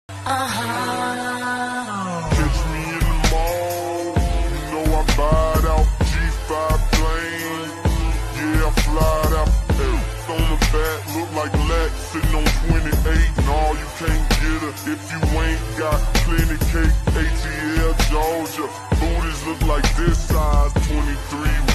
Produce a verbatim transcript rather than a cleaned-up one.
Uh-huh. Catch me in the mall, you know I buyed out G five plane. Yeah, I flyed out. Hey, on the back, look like Lex sitting on twenty-eight. No, you can't get her if you ain't got plenty cake. A T L Georgia, booties look like this size, twenty-three